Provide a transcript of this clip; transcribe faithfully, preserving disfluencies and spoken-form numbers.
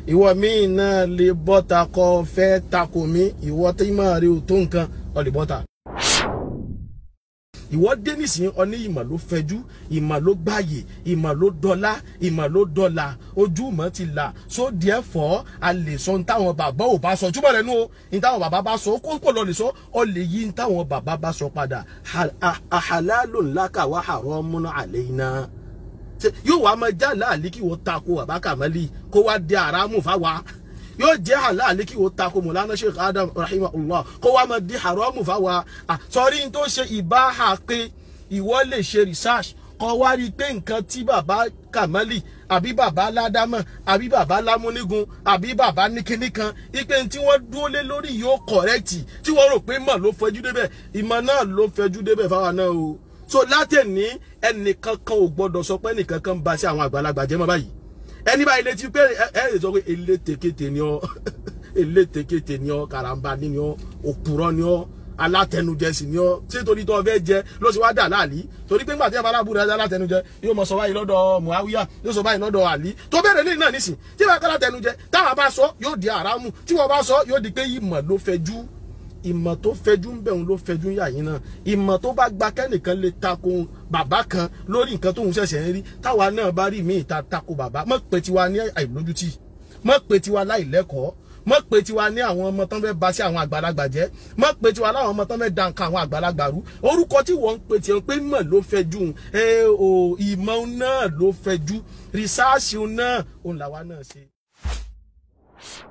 ìwọ míì náà lè bọ́ta kọ fẹ́ takò mí ìwọ tí máa rí o tó nǹkan ọ lè bọ́ta. ìwọ dé nísìnyí ọ ní ìmọ̀ ló fẹjú ìmọ̀ ló gbààyè ìmọ̀ ló dọ́là ìmọ̀ ló dọ́là ojú mọ̀ ti là so therefore a lè sọ ní táwọn bàbá ò bá sọ túbọ̀ lẹ́nu o ní táwọn bàbá bá sọ kó kò lọ lè sọ ọ lè yí ní táwọn bàbá bá sọ padà halalun laka wa haramun alayna yóò wá máa já láàlí kí wọ́n tako bàbá Kamali kó wá di haramu fáwa yóò jẹ́ halal kí wọ́n tako Mọ̀lánà Sheikh Adam rahimahullah kó wá máa di haramu fáwa sọrí tó ṣe ìbáhà pé ìwọ lè ṣe research kó wá rí pé nǹkan tí bàbá Kamali àbí bàbá Ládàmọ̀ àbí bàbá Lámúnígun àbí bàbá níkíní kan ipe tí wọ́n dúró lé lórí yóò correct tí wọ́n rò pé mọ̀ ló fẹjú débẹ̀ ìmọ̀ náà ló fẹjú débẹ̀ fáwa náà o so látẹ̀ní ẹnìkan kan ò gbọdọ̀ sọ pé ẹnìkan kan ń ba sí àwọn àgbàlagbà jẹ́ mọ́ báyìí ẹni báyìí létí pé ẹ ẹ sọ pé elétekete ni ọ elétekete ni ọ karamba ni ọ òpùrọ́ ni ọ alátẹnujẹ sì ni ọ ṣé torí tó fẹ́ jẹ ló sì wá dà láàlí torí pé ńgbà tí abala búra alátẹnujẹ yóò mọ sọ báyìí lọ́dọ̀ Muawiya yóò sọ báyìí lọ́dọ̀ Ali tó bẹ̀rẹ̀ lẹ́yìn náà nísìn tí wọ́n kọ́ alátẹnujẹ táwọn bá sọ yóò di àràmù tí wọ́n bá sọ yóò di pé ìmọ̀ ló fẹjú ìmọ̀ tó fẹjú ń bẹ̀rùn ló fẹjú yà yín náà ìmọ̀ tó bá gba kẹ́nìkan lè tako bàbá kan lórí nǹkan tóun ṣẹ̀ṣẹ̀ ń rí táwa náà bá rí míì ta tako bàbá mọ̀ pé tiwa ní àìlójútì mọ̀ pé tiwa láìlẹ́kọ̀ọ́ mọ̀ pé tiwa ní àwọn ọmọ tán fẹ́ ba sí àwọn àgbàlagbà jẹ́ mọ̀ pé tiwa láwọn ọmọ tán fẹ́ da nǹkan àwọn àgbàlagbà rú orúkọ tí wọ́n ń pè tiẹ̀ pé mọ̀ ló fẹjú ẹ o ìmọ̀ náà ló fẹjú rìsáàsì náà òun làwa náà ṣe.